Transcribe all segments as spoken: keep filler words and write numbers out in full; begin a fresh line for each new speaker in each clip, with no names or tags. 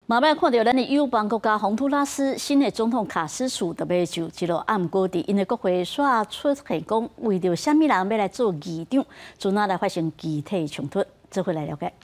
慢慢看到咱的友邦国家洪都拉斯新的总统卡斯楚特别就一路暗过伫因的国会刷出现讲，为着虾米人要来做议长，从哪来发生具体冲突？这回来了解。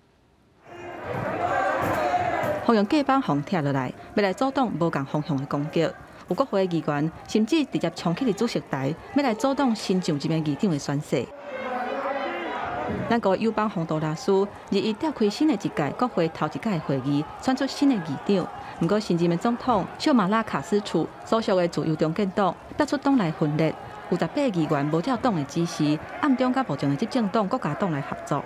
互用假板红拆落来，要来阻挡无共方向的攻击。有国会议员甚至直接冲起伫主席台，要来阻挡新上一名议长的宣誓。 咱国友邦洪都拉斯日伊召开新的一届国会头一届会议，选出新的议长。不过，新任的总统小马拉卡斯楚所属的自由中建党突出党内分裂，有十八议员无照党的指示，暗中甲目前的执政党国家党来合作。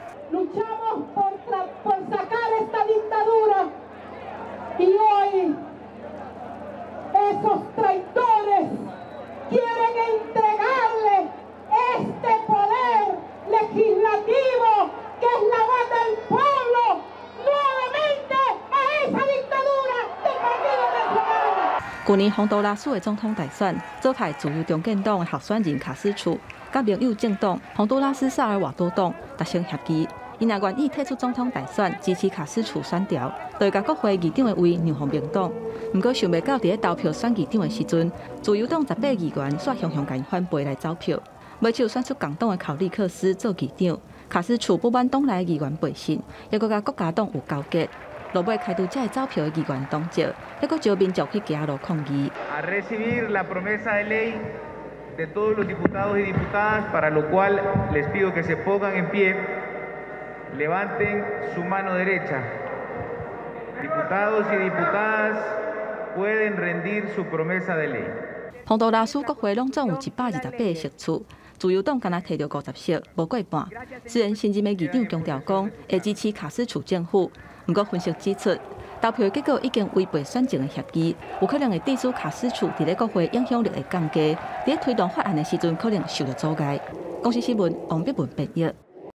legislativo, que es la voz del pueblo, nuevamente a esa dictadura del Partido Nacional。
去年洪都拉斯的总统大选，左派自由中建党的候选人卡斯楚，甲盟友政党洪都拉斯萨尔瓦多党达成协议，因若愿意退出总统大选，支持卡斯楚选调，就会甲国会议长的位让予民党。不过想袂到，伫咧投票选议长的时阵，自由党十八议员煞雄雄甲因反背来走票。 尾手选出共党的考利克斯做议长，卡斯楚不满党内议员背信，也阁甲国家党有交结。落尾开除这个走票的议员党籍，还阁招民众去行路抗议。
A recibir la promesa de ley de todos los diputados y diputadas, para lo cual les pido que se pongan en pie, levanten su mano derecha. Diputados y diputadas pueden rendir su promesa de ley.
洪都拉斯国会拢总有一百二十八个席次。 自由党敢若摕到五十席，无过半。虽然新任的议长强调讲会支持卡斯楚政府，不过分析指出，投票结果已经违背选前的协议，有可能会致使卡斯楚伫咧国会影响力会降低，伫咧推动法案的时阵可能受到阻碍。公司新闻王碧文编译。